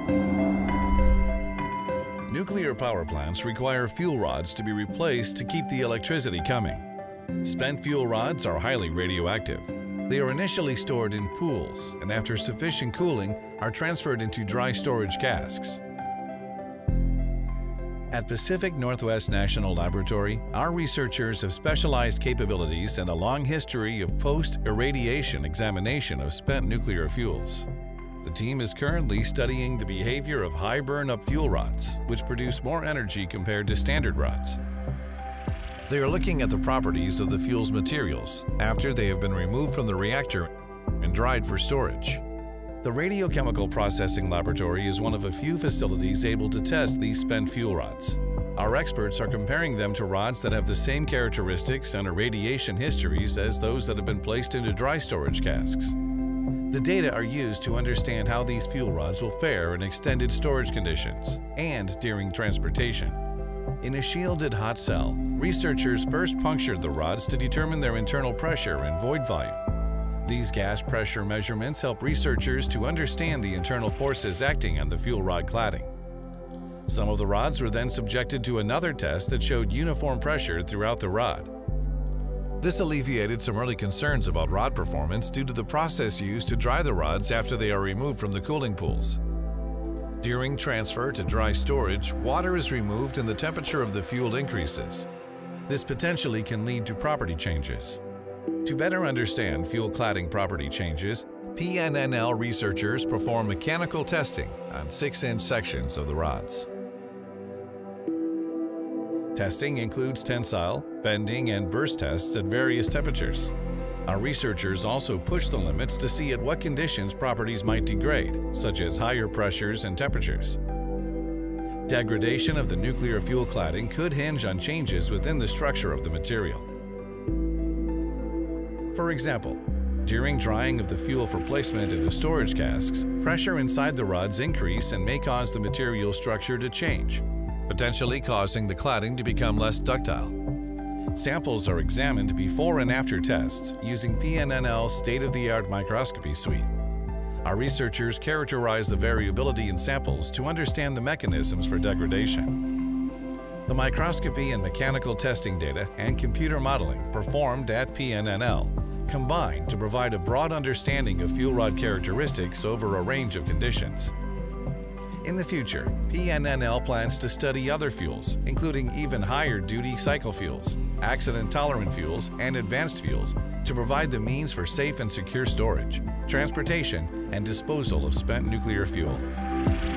Nuclear power plants require fuel rods to be replaced to keep the electricity coming. Spent fuel rods are highly radioactive. They are initially stored in pools and after sufficient cooling are transferred into dry storage casks. At Pacific Northwest National Laboratory, our researchers have specialized capabilities and a long history of post-irradiation examination of spent nuclear fuels. The team is currently studying the behavior of high burn-up fuel rods, which produce more energy compared to standard rods. They are looking at the properties of the fuel's materials after they have been removed from the reactor and dried for storage. The Radiochemical Processing Laboratory is one of a few facilities able to test these spent fuel rods. Our experts are comparing them to rods that have the same characteristics and irradiation histories as those that have been placed into dry storage casks. The data are used to understand how these fuel rods will fare in extended storage conditions and during transportation. In a shielded hot cell, researchers first punctured the rods to determine their internal pressure and void volume. These gas pressure measurements help researchers to understand the internal forces acting on the fuel rod cladding. Some of the rods were then subjected to another test that showed uniform pressure throughout the rod. This alleviated some early concerns about rod performance due to the process used to dry the rods after they are removed from the cooling pools. During transfer to dry storage, water is removed and the temperature of the fuel increases. This potentially can lead to property changes. To better understand fuel cladding property changes, PNNL researchers perform mechanical testing on 6-inch sections of the rods. Testing includes tensile, bending, and burst tests at various temperatures. Our researchers also push the limits to see at what conditions properties might degrade, such as higher pressures and temperatures. Degradation of the nuclear fuel cladding could hinge on changes within the structure of the material. For example, during drying of the fuel for placement into storage casks, pressure inside the rods increase and may cause the material structure to change, potentially causing the cladding to become less ductile. Samples are examined before and after tests using PNNL's state-of-the-art microscopy suite. Our researchers characterize the variability in samples to understand the mechanisms for degradation. The microscopy and mechanical testing data and computer modeling performed at PNNL combine to provide a broad understanding of fuel rod characteristics over a range of conditions. In the future, PNNL plans to study other fuels, including even higher duty cycle fuels, accident-tolerant fuels, and advanced fuels, to provide the means for safe and secure storage, transportation, and disposal of spent nuclear fuel.